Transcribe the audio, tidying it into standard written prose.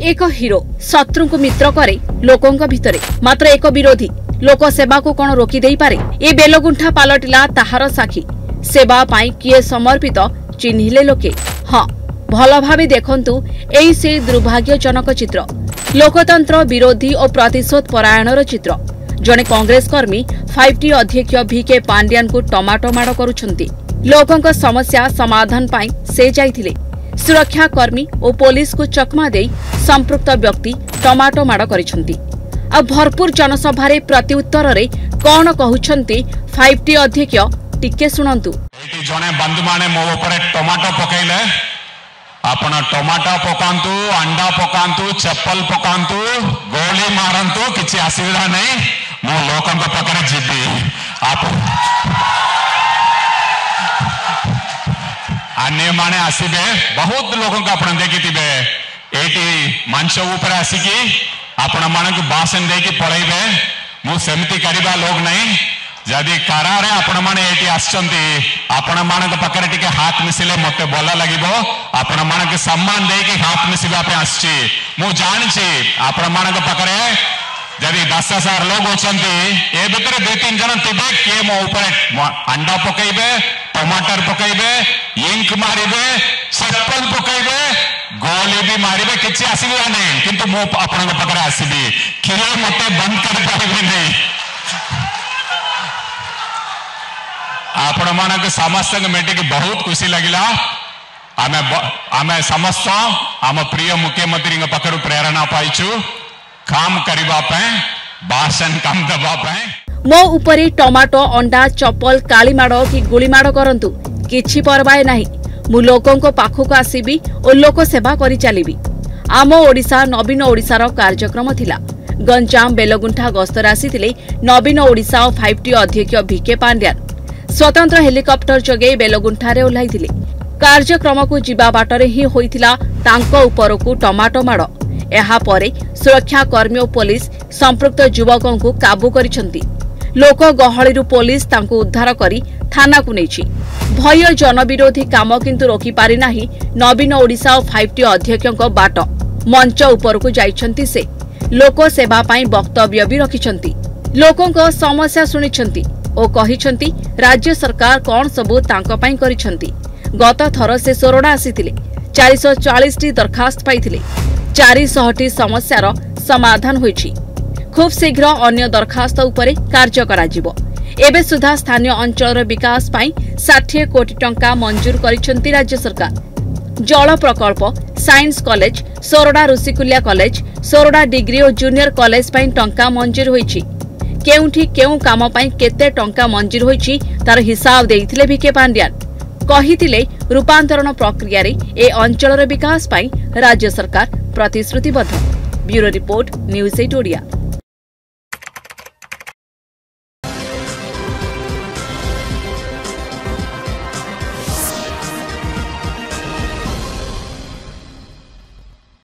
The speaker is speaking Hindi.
एक हिरो शत्रु को मित्र करे लोकों भितरे मात्र एक विरोधी लोक सेवा को कौन रोकी दे पारे। ए बेलगुंठा पलटिला ताहार साखी सेवा पाई किए समर्पित चिन्हिले लोके। हाँ भल भावे देखंतु एई से दुर्भाग्यजनक चित्र लोकतंत्र विरोधी और प्रतिशोध परायणर चित्र। जने कांग्रेस कर्मी 5T अध्यक्ष VK पांड्यान को टमाटो माड़ करुछंती। लोकों समस्या समाधान पाई से जाइथिले सुरक्षा कर्मी और पुलिस को चकमा दे संपृक्त व्यक्ति टमाटो माड़ करिछंती। आ भरपूर जनसभा प्रत्युत्तर रे कौन कहउछंती 5T अध्यक्ष टिके सुनंतु। जने बंधु माने मो ऊपर टमाटो पकैले आपण टमाटो पकांतु अंडा पकांतु चप्पल पकांतु गोली मारंतु किछि असुविधा नहीं मो लोकन को पकड़े जीती आप अन्य माने आसीबे बहुत लोगों को आपण देखिथिबे एटी मंच ऊपर आसीकी आपण मानक भाषण देकी पळैबे मु सेमति करिबा लोग नहीं जदि कारारे आपण माने एटी आछंती आपण मानक पकरे टिके हाथ मिसिले मते बोला लागिबो आपण मानक सम्मान देकी हाथ मिसिबा पे आछी मु जानछि आपण मानक पकरे जदि 10,000 लोग होचंती ए भितर 2-3 जन थिबे के मो ऊपर अंडा पकैबे टमाटर पकैबे इंक मारिबे चप्पल पकैबे गोली भी मारिबे किछि असुविधा नहीं किंतु मो आपण पकरे आसीबी खिला मते बंद कर पारिबे नहीं आपण मानक समस्त मेटिक बहुत खुशी लगिला आमे समस्त आम प्रिय मुख्यमंत्री पकड़ प्रेरणा पाइछु काम करिबा पे भाषण काम दबा पे। मो उपरे टमाटो अंडा चप्पल काली माड़ कि गुली माड़ करंतु किछि परवाए नाही मु लोकों को पाखक आसीबी और लोक सेवा करि चलीबी। आम ओडिशा नवीन ओडिशार कार्यक्रम थिला। गंजाम बेलगुंठा गस्तर आसीथिले नवीन ओडिशा और 5T अध्यक्ष VK पांड्यान स्वतंत्र हेलिकॉप्टर जगे बेलगुंठारे ओह्लाइथिले। कार्यक्रम को जीवा बाटरे ही होइथिला तांको उपरकू टमाटो माड़। एहा परे सुरक्षा कर्मी और पुलिस संपृक्त युवकों को काबू करिसंती। लोक गहळीरु पुलिस तांको उद्धार करी थाना को नेछि। भय जनविरोधी काम किंतु रोकी पारि नाही नवीन ओडिशा और 5T अध्यक्षक बाट। मंच उपरकू जाइछंती से लोक सेवा पाई वक्तव्य भी रखिछंती। लोकों समस्या सुनिछंती और कहिछंती राज्य सरकार कौन सबू तांको पाई करिछंती। गत थर से सोरडा आसीथिले 440 दरखास्त पाइथिले 400 समस्यार समाधान होइछि। खूब शीघ्र अन्य दरखास्त उपरे कार्य कराजिबो। एबे सुधा स्थानीय अंचलर विकास पाई 60 कोटी टंका मंजूर करिछंती राज्य सरकार। जल प्रकल्प science college Sorada Rushikulya college Sorada degree और जूनियर कॉलेज पाई टंका मंजूर होइछि। केउठी केउ काम पाई केते टंका मंजूर होइछि तार हिसाब देइथिले VK पांड्यान। कहिथिले रूपांतरण प्रक्रिया रे ए अंचलर विकास पाई राज्य सरकार प्रतिश्रुतिबद्ध। Bureau report news 8 Odia.